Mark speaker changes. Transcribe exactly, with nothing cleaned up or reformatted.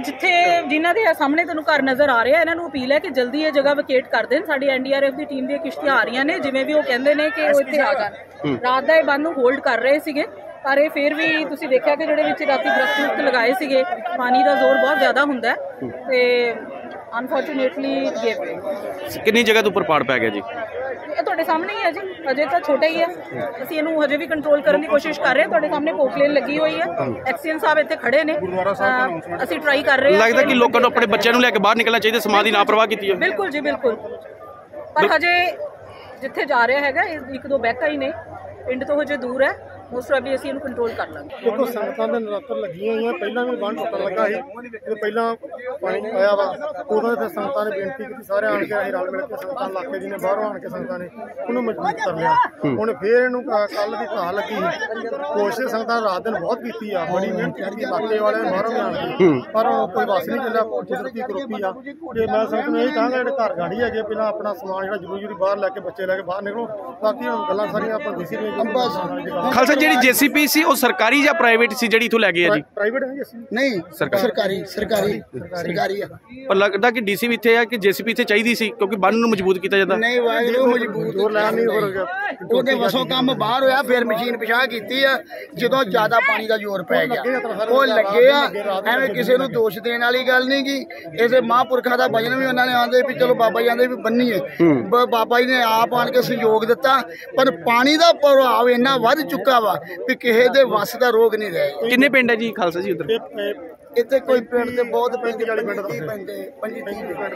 Speaker 1: जिथे जिन्हों के सामने तेन घर नज़र आ रहा है, इन्होंने अपील है कि जल्दी ये जगह वेकेट कर दें। साडी एन डी आर एफ की टीम दी किश्तियां आ रही ने, जिवें भी वो कहते हैं कि वो इत्थे आ जाण। रात का ये बंद होल्ड कर रहे थे, पर ये फिर भी तुसीं देखिया कि जिहड़े विच राती दरख्त दुरख्त लगाए सीगे, पानी का जोर बहुत ज़्यादा हुंदा है ते अनफॉर्चुनेटली गिव
Speaker 2: कितनी जगह तो उपर पाड़ पै गया जी?
Speaker 1: ये तुहाडे सामने ही है जी, अजे तो छोटा ही है। असीं इहनूं हजे भी कंट्रोल करने की कोशिश कर रहे हैं। तुहाडे सामने पोकलेन लगी हुई है, एक्सीएन साहब इत्थे खड़े ने, असीं ट्राई कर रहे हैं।
Speaker 2: लगता कि लोगों को अपने बच्चों को लेकर बाहर निकलना चाहिए, समाज की लापरवाह की है।
Speaker 1: बिल्कुल जी बिल्कुल, पर हजे जिथे जा रहा है एक दो बहका ही ने, पिंड तो हजे दूर है, मोस्ट प्रॉबली ਅਸੀਂ ਇਹਨੂੰ ਕੰਟਰੋਲ ਕਰ ਲਾਂਗੇ।
Speaker 3: देखो संगतां ਦੇ ਨਰਾਤਰ ਲੱਗੀਆਂ ਹੋਈਆਂ, ਪਹਿਲਾਂ ਵੀ ਬੰਨ ਟੁੱਟਣ ਲੱਗਾ ਸੀ ਤੇ ਪਹਿਲਾਂ ਪਾਣੀ ਆਇਆ ਵਾ, ਉਦੋਂ ਤੇ ਸੰਗਤਾਂ ਨੇ ਬੇਨਤੀ ਕੀਤੀ ਸਾਰੇ ਆਣ ਕੇ ਅਸੀਂ ਰਲ ਮਿਲ ਕੇ ਸੰਗਤਾਂ ਇਲਾਕੇ ਦੀ ਨੇ ਬਾਹਰੋਂ ਆਣ ਕੇ ਸੰਗਤਾਂ ਨੇ ਉਹਨੂੰ ਮਜ਼ਬੂਤ ਕਰ ਲਿਆ। ਹੁਣ ਫੇਰ ਇਹਨੂੰ ਕੱਲ ਦੀ ਘਾਹ ਲੱਗੀ ਸੀ, ਕੋਸ਼ਿਸ਼ ਸੰਗਤਾਂ ਰਾਤ ਦਿਨ ਬਹੁਤ ਕੀਤੀ ਆ, ਬੜੀ ਮਿਹਨਤ ਕੀਤੀ ਇਲਾਕੇ ਵਾਲਿਆਂ ਨੇ ਬਾਹਰੋਂ ਆਣ ਕੇ, ਪਰ ਕੋਈ ਵਸ ਨਹੀਂ ਚੱਲਿਆ, ਕੁਦਰਤੀ ਕਰੋਪੀ ਆ। ਤੇ ਮੈਂ ਸੰਗਤ ਨੂੰ ਇਹ ਕਹਾਂਗਾ ਜਿਹੜੇ ਘਰ ਗਾੜੀ ਹੈਗੇ ਪਹਿਲਾਂ ਆਪਣਾ ਸਮਾਨ ਜਿਹੜਾ ਜ਼ਰੂਰੀ ਜ਼ਰੂਰੀ ਬਾਹਰ ਲੈ ਕੇ ਬੱਚੇ ਲੈ ਕੇ ਬਾਹਰ ਨਿਕਲੋ, ਬਾਕੀ ਹੁਣ ਗੱਲਾਂ ਸਾਰੀਆਂ ਆਪਾਂ ਦੇਸੀ ਰਹੀਆਂ।
Speaker 2: ਖਾਲਸਾ जी जेसीपी सी वो सरकारी या प्राइवेट सी जड़ी इथों लै गए जी?
Speaker 3: प्राइवेट है जी?
Speaker 4: नहीं सरकारी सरकारी सरकारी है।
Speaker 2: पर लगता कि डीसी भी इत्थे है कि जेसीपी इत्थे चाहिदी सी क्योंकि बंन नूं मजबूत कीता जांदा।
Speaker 4: नहीं वाहिगुरू मजबूत
Speaker 3: जोर लाया नहीं हो गया,
Speaker 4: ਉਹਦੇ ਵਸੋਂ ਕੰਮ ਬਾਹਰ ਹੋਇਆ, ਫਿਰ ਮਸ਼ੀਨ ਪਿਛਾਹ ਕੀਤੀ ਆ ਜਦੋਂ ਜ਼ਿਆਦਾ ਪਾਣੀ ਦਾ ਜ਼ੋਰ ਪੈ ਗਿਆ ਉਹ ਲੱਗੇ ਆ। ਐਵੇਂ ਕਿਸੇ ਨੂੰ ਦੋਸ਼ ਦੇਣ ਵਾਲੀ ਗੱਲ ਨਹੀਂ ਗੀ, ਇਸੇ ਮਹਾਂਪੁਰਖਾਂ ਦਾ ਭਜਨ ਵੀ ਉਹਨਾਂ ਨੇ ਆਂਦੇ ਵੀ ਚਲੋ ਬਾਬਾ ਜੀ ਆਂਦੇ ਵੀ ਬੰਨੀਏ, ਬਾਬਾ ਜੀ ਨੇ ਆਪ ਆਣ ਕੇ ਸਹਿਯੋਗ ਦਿੱਤਾ, ਪਰ ਪਾਣੀ ਦਾ ਪ੍ਰਭਾਵ ਇੰਨਾ ਵੱਧ ਚੁੱਕਾ ਵਾ ਵੀ ਕਿਸੇ ਦੇ ਵੱਸ ਦਾ ਰੋਗ ਨਹੀਂ ਰਿਹਾ।
Speaker 2: ਕਿੰਨੇ ਪਿੰਡ ਹੈ ਜੀ ਖਾਲਸਾ ਜੀ ਉਧਰ?
Speaker 4: ਇੱਥੇ ਕੋਈ ਪਿੰਡ ਤੇ ਬਹੁਤ ਪਿੰਡ ਵਾਲੇ ਪਿੰਡ ਪੈਂਦੇ ਪੰਜੀ ਤੀਹ ਪਿੰਡ।